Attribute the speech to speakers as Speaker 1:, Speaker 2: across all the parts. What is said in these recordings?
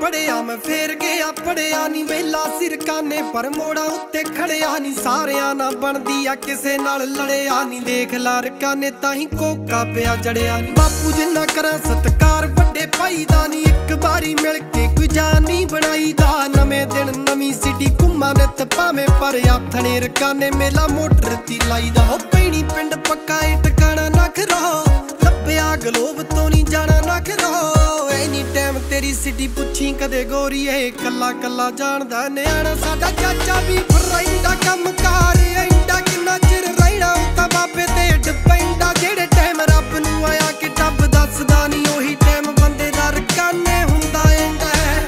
Speaker 1: पढ़िया मैं फेर गया पढ़िया नी वेला सिर काने पर मोड़ा उत्ते खड़िया नी सारियां ना बनदी आ किसे नाल लड़िया नी देख ला रकाने ताही कोका पेया जड़िया नी बापू जिन्ना करा सत्कार बड़े भाई दा नी एक बारी मिल के कोई जान नहीं बनाई दा नवें दिन नवी सिटी घुमा नित भावें पर आथणे रकाने मेला मोटर ती लाई दा हो पैणी पिंड पक्का ए टकाना ना खरो लब्बिया गलोब तो नहीं जाना ना खरो एनी टाइम तेरी सिटी पुछी कदे गोरी है कला कला जानदा न्याणा साडा चाचा भी फराइंदा कम कार एंडा किन्ना चिर रहना उता बाबे ते डिपेंडा जेड़े टाइम रब नू आया कि टब दसदा नहीं ओही टाइम बंदे दा रकाने हुंदा एंडा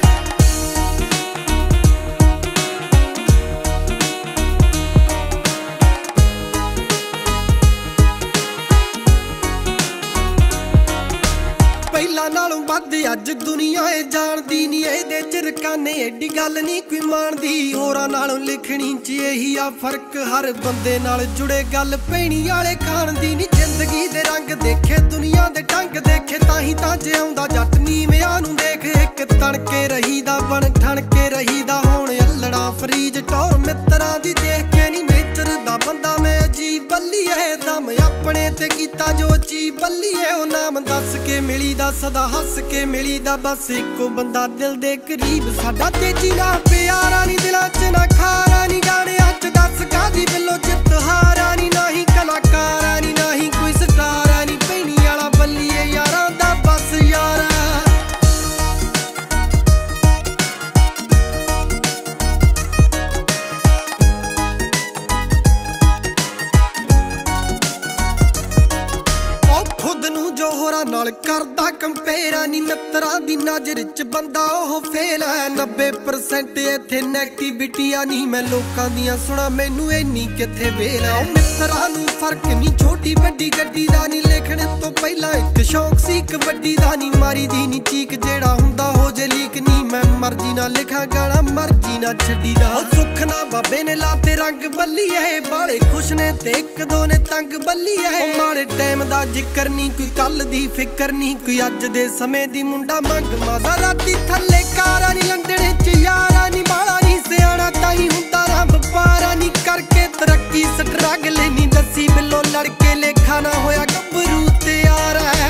Speaker 1: नालों बद अज दुनिया जानदी नी एदे च रकाने एडी गल नी कोई मानदी होरां नालों लिखनी च यही आ फर्क हर बंदे नाल जुड़े गल पैणी वाले खान दी नी जिंदगी दे रंग देखे दुनिया दे ढंग देखे ताही तां जे आउंदा जट नीविआं नूं देख एक तणके रहीदा बन ठणके रहीदा हुण अल्लड़ा फरीज टौर मित्तरां दी देख के नी नेचर दा बंदा मैं अजीब बल्ली है दम अपने ते कीता जो अजीब बल्ली है ओ नाम दस के मिली दा सदा हस के मिली दा बस इको बंदा दिल दे करीब साडा तेजी ना प्यारा नी दिलां च ना खारा नी गाने अच दस कादी बिलो जित हारा नी नाही कलाकारा नी नाही कोई स्टारा नी पैणी वाला बल्ली है यारां दा बस यारा नाल करदा कंपेयर नी मित्तरां दी नजर च बंदा ओह फेल है 90% इत्थे नेगेटिविटी नी मैं लोकां दियां सुना मैनू इन्नी किथे वेल है मित्तरां नू फर्क नी छोटी बड्डी गड्डी दा नी लिखने तो पहला एक शौक सी कबड्डी दा नी मारी दी नी चीक जेड़ा हुंदा हो जे लीक नी मैं मर्जी ना लिखा गाना मर्जी ना छड्डी दा सुख ना बाबे ने लाते रंग बल्ली है बाले खुश ने ते एक दो ने तंग बल्ली है माड़े टाइम दा जिक्र नी कोई कल दी फिकर नी कोई अज दे समय दी मुंडा मंग माजा राती थल्ले कारा नी लंडने च यारा नी बाला नी सियाणा ताई हुंदा रब पारा नी करके तरक्की स्ट्रगल नी दसी बिलो लड़के लेखा ना होया गबरू ते यार है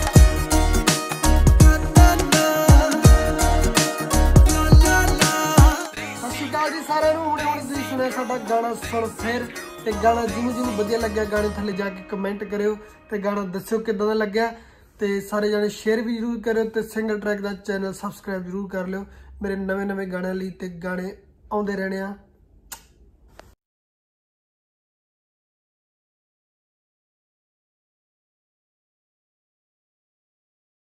Speaker 1: जी सारे हुणे तुसीं सुणिया साडा गाना सुण फेर ते गाना जिन्नू वधिया लग्या गाने थल्ले जाके कमेंट करियो ते गाना दस्सियो किदां दा लग्या ते सारे जाने शेयर भी जरूर करियो ते सिंगल ट्रैक दा चैनल सबसक्राइब जरूर कर लियो मेरे नवे गाने लई ते गाने आउंदे रहने आ।